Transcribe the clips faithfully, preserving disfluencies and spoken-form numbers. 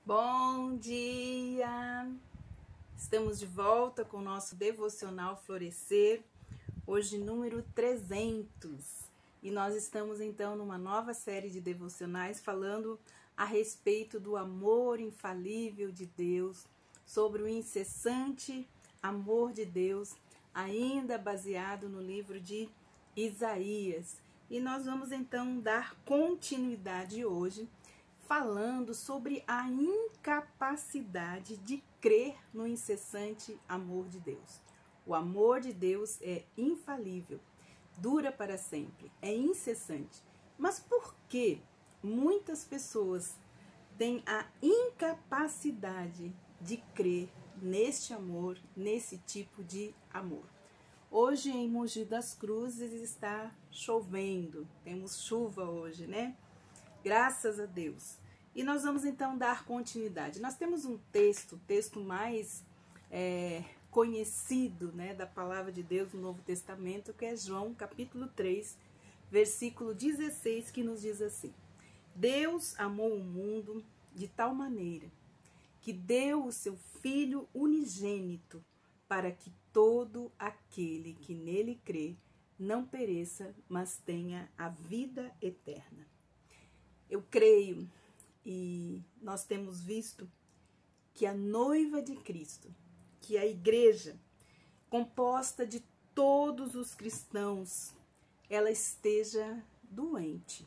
Bom dia! Estamos de volta com o nosso devocional Florescer, hoje número trezentos. E nós estamos então numa nova série de devocionais falando a respeito do amor infalível de Deus, sobre o incessante amor de Deus, ainda baseado no livro de Isaías. E nós vamos então dar continuidade hoje falando sobre a incapacidade de crer no incessante amor de Deus. O amor de Deus é infalível, dura para sempre, é incessante. Mas por que muitas pessoas têm a incapacidade de crer neste amor, nesse tipo de amor? Hoje em Mogi das Cruzes está chovendo, temos chuva hoje, né? Graças a Deus. E nós vamos então dar continuidade. Nós temos um texto, o texto mais é, conhecido, né, da palavra de Deus no Novo Testamento, que é João capítulo três, versículo dezesseis, que nos diz assim: Deus amou o mundo de tal maneira que deu o seu Filho unigênito para que todo aquele que nele crê não pereça, mas tenha a vida eterna. Eu creio e nós temos visto que a noiva de Cristo, que a igreja, composta de todos os cristãos, ela esteja doente.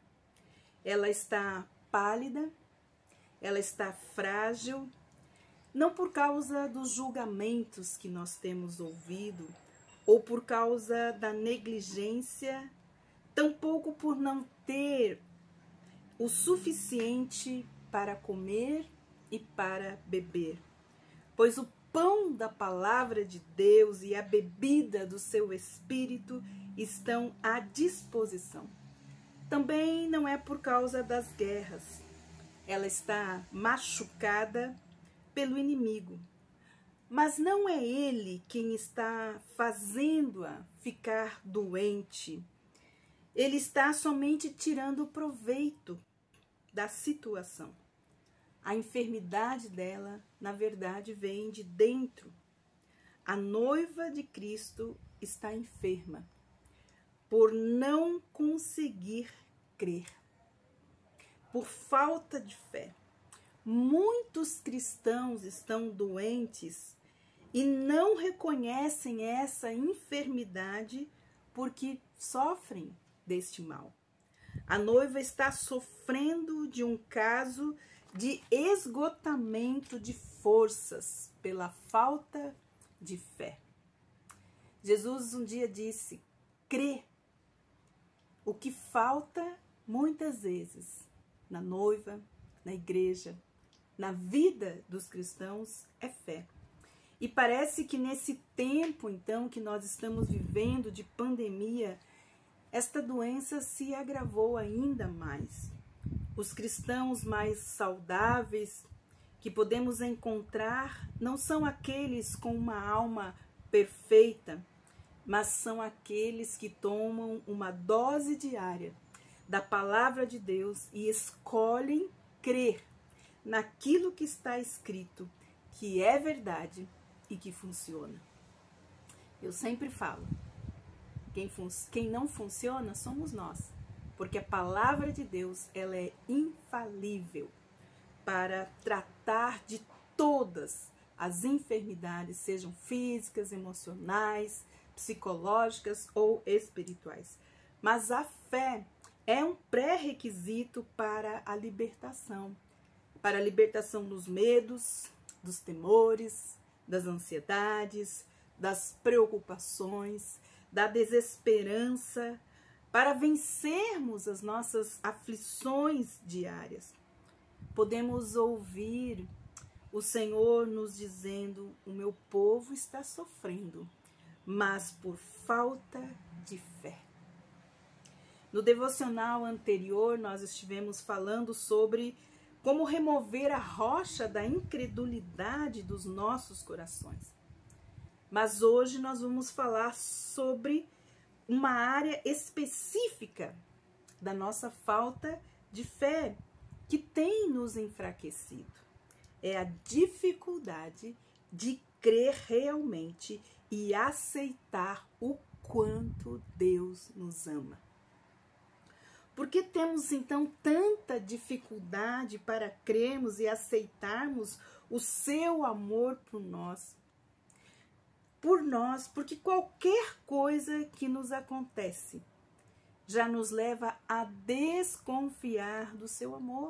Ela está pálida, ela está frágil, não por causa dos julgamentos que nós temos ouvido, ou por causa da negligência, tampouco por não ter o suficiente para comer e para beber, pois o pão da palavra de Deus e a bebida do seu Espírito estão à disposição. Também não é por causa das guerras. Ela está machucada pelo inimigo, mas não é ele quem está fazendo-a ficar doente. Ele está somente tirando proveito da situação. A enfermidade dela, na verdade, vem de dentro. A noiva de Cristo está enferma por não conseguir crer, por falta de fé. Muitos cristãos estão doentes e não reconhecem essa enfermidade porque sofrem deste mal. A noiva está sofrendo de um caso de esgotamento de forças pela falta de fé. Jesus um dia disse: crê. O que falta muitas vezes na noiva, na igreja, na vida dos cristãos é fé. E parece que nesse tempo, então, que nós estamos vivendo de pandemia, esta doença se agravou ainda mais. Os cristãos mais saudáveis que podemos encontrar não são aqueles com uma alma perfeita, mas são aqueles que tomam uma dose diária da palavra de Deus e escolhem crer naquilo que está escrito, que é verdade e que funciona. Eu sempre falo, Quem, quem não funciona somos nós, porque a palavra de Deus ela é infalível para tratar de todas as enfermidades, sejam físicas, emocionais, psicológicas ou espirituais. Mas a fé é um pré-requisito para a libertação, para a libertação dos medos, dos temores, das ansiedades, das preocupações, da desesperança, para vencermos as nossas aflições diárias. Podemos ouvir o Senhor nos dizendo: o meu povo está sofrendo, mas por falta de fé. No devocional anterior, nós estivemos falando sobre como remover a rocha da incredulidade dos nossos corações. Mas hoje nós vamos falar sobre uma área específica da nossa falta de fé, que tem nos enfraquecido. É a dificuldade de crer realmente e aceitar o quanto Deus nos ama. Por que temos então tanta dificuldade para crermos e aceitarmos o seu amor por nós? Por nós, porque qualquer coisa que nos acontece já nos leva a desconfiar do seu amor.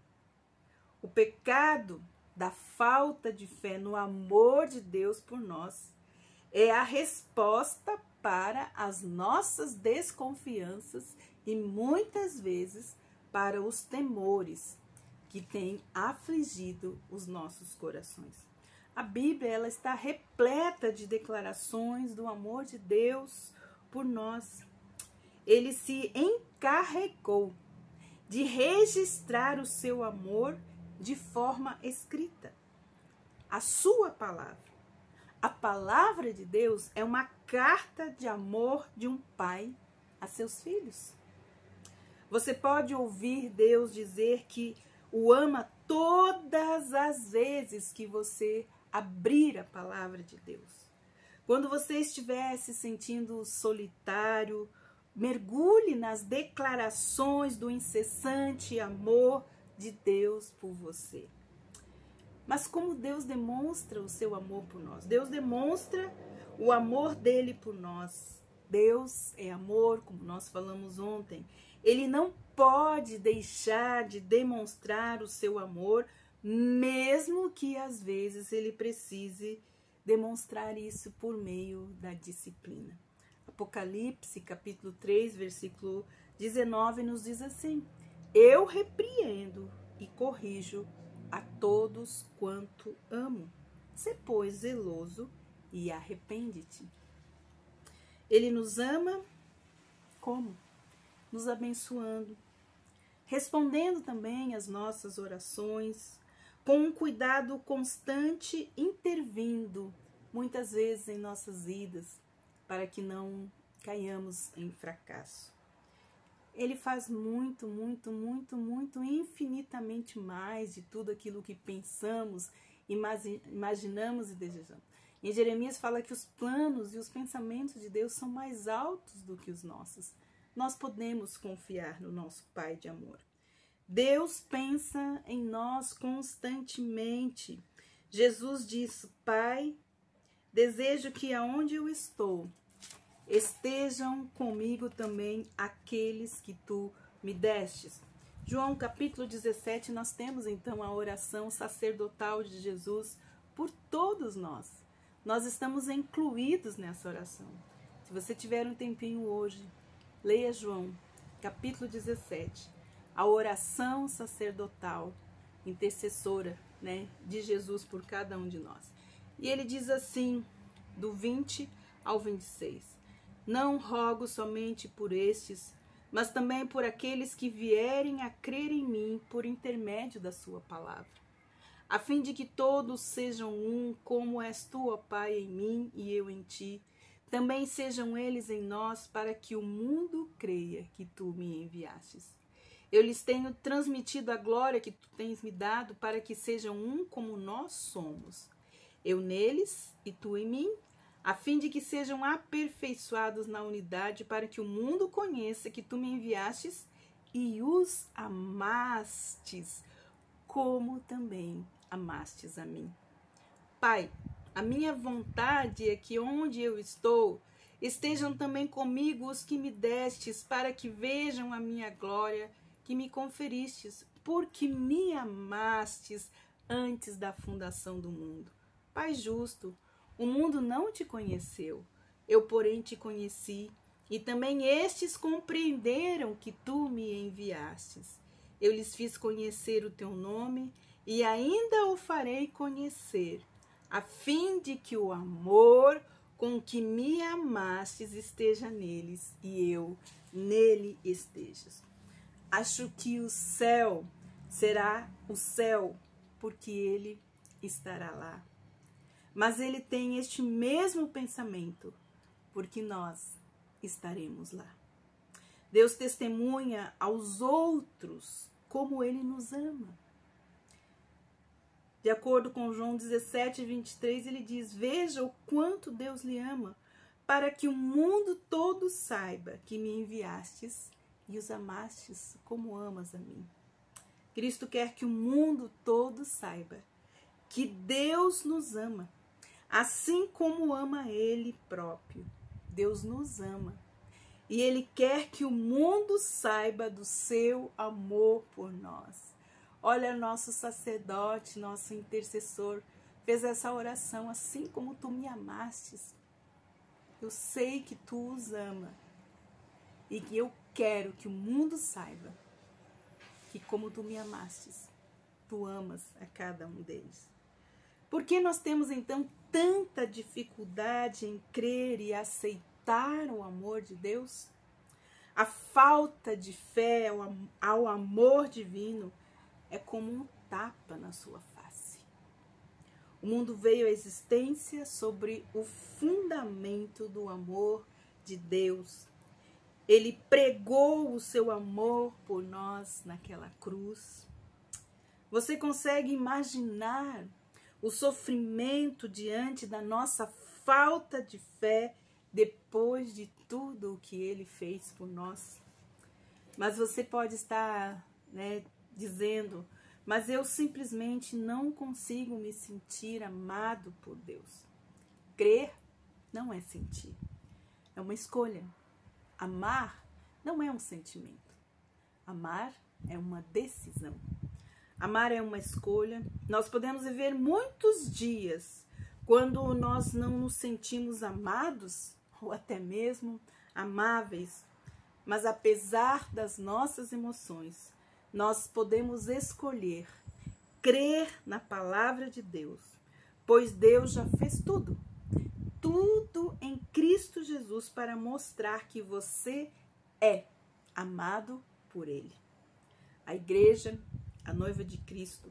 O pecado da falta de fé no amor de Deus por nós é a resposta para as nossas desconfianças e muitas vezes para os temores que têm afligido os nossos corações. A Bíblia, ela está repleta de declarações do amor de Deus por nós. Ele se encarregou de registrar o seu amor de forma escrita. A sua palavra. A palavra de Deus é uma carta de amor de um pai a seus filhos. Você pode ouvir Deus dizer que o ama todas as vezes que você abrir a palavra de Deus. Quando você estiver se sentindo solitário, mergulhe nas declarações do incessante amor de Deus por você. Mas como Deus demonstra o seu amor por nós? Deus demonstra o amor dele por nós. Deus é amor, como nós falamos ontem. Ele não pode deixar de demonstrar o seu amor, mesmo que às vezes ele precise demonstrar isso por meio da disciplina. Apocalipse, capítulo três, versículo dezenove, nos diz assim: eu repreendo e corrijo a todos quanto amo. Sê, pois, zeloso e arrepende-te. Ele nos ama como? Nos abençoando, respondendo também às nossas orações, com um cuidado constante, intervindo muitas vezes em nossas vidas, para que não caiamos em fracasso. Ele faz muito, muito, muito, muito, infinitamente mais de tudo aquilo que pensamos, imaginamos e desejamos. Em Jeremias fala que os planos e os pensamentos de Deus são mais altos do que os nossos. Nós podemos confiar no nosso Pai de amor. Deus pensa em nós constantemente. Jesus disse: Pai, desejo que aonde eu estou, estejam comigo também aqueles que tu me destes. João capítulo dezessete, nós temos então a oração sacerdotal de Jesus por todos nós. Nós estamos incluídos nessa oração. Se você tiver um tempinho hoje, leia João capítulo dezessete, a oração sacerdotal, intercessora, né, de Jesus por cada um de nós. E ele diz assim, do vinte ao vinte e seis: não rogo somente por estes, mas também por aqueles que vierem a crer em mim por intermédio da sua palavra, a fim de que todos sejam um, como és tu, ó Pai, em mim e eu em ti. Também sejam eles em nós, para que o mundo creia que tu me enviastes. Eu lhes tenho transmitido a glória que tu tens me dado, para que sejam um como nós somos. Eu neles e tu em mim, a fim de que sejam aperfeiçoados na unidade, para que o mundo conheça que tu me enviastes e os amastes, como também amastes a mim. Pai, a minha vontade é que onde eu estou, estejam também comigo os que me destes, para que vejam a minha glória que me conferistes, porque me amastes antes da fundação do mundo. Pai justo, o mundo não te conheceu, eu porém te conheci, e também estes compreenderam que tu me enviastes. Eu lhes fiz conhecer o teu nome, e ainda o farei conhecer, a fim de que o amor com que me amastes esteja neles, e eu nele estejas. Acho que o céu será o céu, porque ele estará lá. Mas ele tem este mesmo pensamento, porque nós estaremos lá. Deus testemunha aos outros como Ele nos ama. De acordo com João dezessete, vinte e três, ele diz: veja o quanto Deus lhe ama, para que o mundo todo saiba que me enviastes e os amastes como amas a mim. Cristo quer que o mundo todo saiba que Deus nos ama, assim como ama Ele próprio. Deus nos ama. E Ele quer que o mundo saiba do seu amor por nós. Olha, nosso sacerdote, nosso intercessor, fez essa oração: assim como tu me amastes. Eu sei que tu os ama. E que eu quero que o mundo saiba que como tu me amastes, tu amas a cada um deles. Por que nós temos então tanta dificuldade em crer e aceitar o amor de Deus? A falta de fé ao amor divino é como um tapa na sua face. O mundo veio à existência sobre o fundamento do amor de Deus. Ele pregou o seu amor por nós naquela cruz. Você consegue imaginar o sofrimento diante da nossa falta de fé depois de tudo o que Ele fez por nós? Mas você pode estar, né, dizendo: mas eu simplesmente não consigo me sentir amado por Deus. Crer não é sentir, é uma escolha. Amar não é um sentimento. Amar é uma decisão. Amar é uma escolha. Nós podemos viver muitos dias quando nós não nos sentimos amados ou até mesmo amáveis. Mas apesar das nossas emoções, nós podemos escolher crer na palavra de Deus, pois Deus já fez tudo. Tudo em Cristo Jesus para mostrar que você é amado por Ele. A igreja, a noiva de Cristo,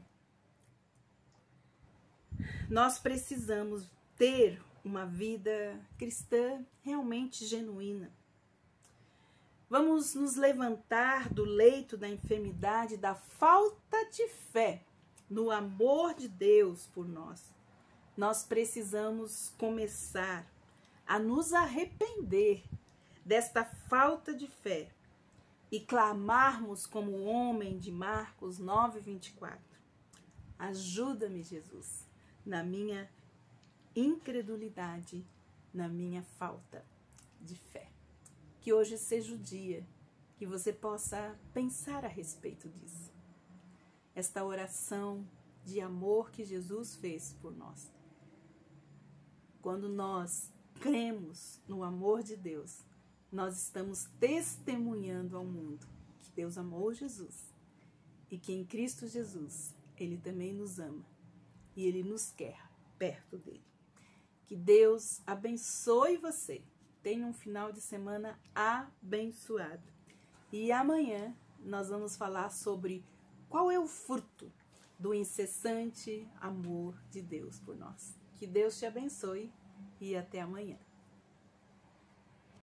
nós precisamos ter uma vida cristã realmente genuína. Vamos nos levantar do leito da enfermidade, da falta de fé no amor de Deus por nós. Nós precisamos começar a nos arrepender desta falta de fé e clamarmos como o homem de Marcos nove, vinte e quatro. Ajuda-me, Jesus, na minha incredulidade, na minha falta de fé. Que hoje seja o dia que você possa pensar a respeito disso. Esta oração de amor que Jesus fez por nós. Quando nós cremos no amor de Deus, nós estamos testemunhando ao mundo que Deus amou Jesus e que em Cristo Jesus Ele também nos ama e Ele nos quer perto dele. Que Deus abençoe você. Tenha um final de semana abençoado. E amanhã nós vamos falar sobre qual é o fruto do incessante amor de Deus por nós. Que Deus te abençoe e até amanhã.